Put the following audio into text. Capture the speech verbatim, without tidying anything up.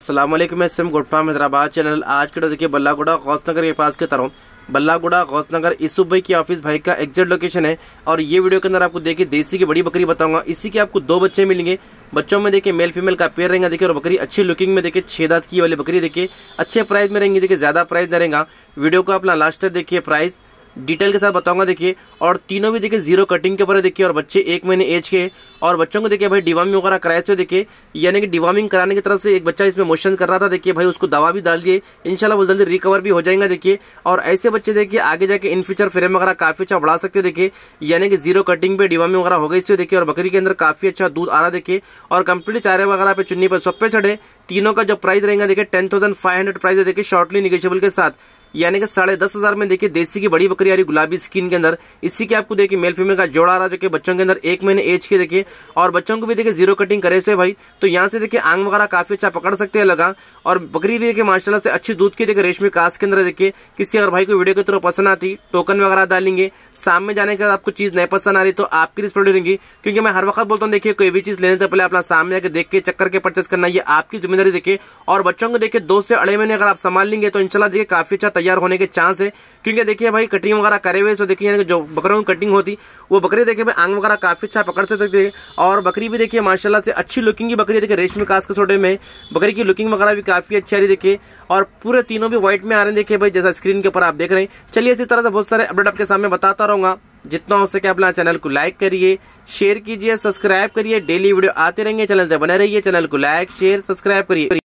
अस्सलामुअलैकुम, मैं SIM गुटफाम Hyderabad channel. आज के देखिए बल्लागुड़ा गौसनगर के पास की तरफ बल्लागुड़ा गौसनगर यूसुफ भाई की ऑफिस भाई का एग्जैक्ट लोकेशन है। और ये वीडियो के अंदर आपको देखिए देसी की बड़ी बकरी बताऊंगा। इसी के आपको दो बच्चे मिलेंगे। बच्चों में देखिए मेल फीमेल का पेयर रहेगा देखिए, और बकरी अच्छी लुकिंग में देखिए छह दांत की वाली बकरी देखिए अच्छे प्राइस में रहेंगी। देखिए ज़्यादा प्राइस नहीं रहेगा। वीडियो को अपना लास्ट तक देखिए, प्राइस डिटेल के साथ बताऊंगा देखिए। और तीनों भी देखिए जीरो कटिंग के ऊपर है देखिए, और बच्चे एक महीने एज के। और बच्चों को देखिए भाई डिवार्मिंग वगैरह कराए से देखिए, यानी कि डिवार्मिंग कराने की तरफ से एक बच्चा इसमें मोशन कर रहा था देखिए भाई, उसको दवा भी डाल दिए, इंशाल्लाह वो जल्दी रिकवर भी हो जाएगा देखिए। और ऐसे बच्चे देखिए आगे जाके इन फ्यूचर फ्रेम वगैरह काफी अच्छा बढ़ा सकते देखिए, यानी कि जीरो कटिंग पे डिवार्मिंग वगैरह हो गई इससे देखिए। और बकरी के अंदर काफी अच्छा दूध आ रहा देखिए, और कंप्लीट चारे वगैरह पे चुन्नी पर सब पे चढ़े। तीनों का जो प्राइस रहेगा देखिए ten thousand five hundred price है देखिए, शॉर्टली निगेशियबल के साथ, यानी कि साढ़े दस हजार में देखिए देसी की बड़ी बकरी आ रही गुलाबी स्किन के अंदर। इसी के आपको देखिए मेल फीमेल का जोड़ा आ रहा जो कि बच्चों के अंदर एक महीने एज के देखिए, और बच्चों को भी देखिए जीरो कटिंग करे से भाई, तो यहाँ से देखिए आंग वगैरह काफी अच्छा पकड़ सकते हैं लगा। और बकरी भी देखिए माशाल्लाह से अच्छी दूध की देखिए रेशमी कास के अंदर देखिए। किसी अगर भाई को वीडियो के थ्रू पसंद आती, टोकन वगैरह डालेंगे। सामने जाने के बाद आपको चीज नहीं पसंद आ रही तो आपकी रिस्पॉन्सिबिलिटी रहेगी, क्योंकि मैं हर वक्त बोलता हूँ देखिए कोई भी चीज लेने से पहले अपना सामने आके देख के चक्कर के परचेस करना, ये आपकी जिम्मेदारी देखिए। और बच्चों को देखिए दो से अढ़ाई महीने अगर आप संभाल लेंगे तो इंशाल्लाह देखिए काफी अच्छा तैयार होने के चांस है। क्योंकि देखिए भाई कटिंग वगैरह करे हुए, सो देखिए यानी कि जो बकरों की कटिंग होती वो बकरी देखिए भाई आंग वगैरह काफी अच्छा पकड़ते थे। और बकरी भी देखिए माशाल्लाह से अच्छी लुकिंग की बकरी देखिए, रेशमी कास के छोटे में बकरी की लुकिंग वगैरह भी काफी अच्छी आ रही देखिए। और पूरे तीनों भी व्हाइट में आ रहे हैं देखिए भाई, जैसा स्क्रीन के ऊपर आप देख रहे हैं। चलिए इसी तरह से बहुत सारे अपडेट आपके सामने बताता रहूंगा। जितना हो सके अपना चैनल को लाइक करिए, शेयर कीजिए, सब्सक्राइब करिए। डेली वीडियो आते रहेंगे, चैनल से बने रहिए। चैनल को लाइक शेयर सब्सक्राइब करिए।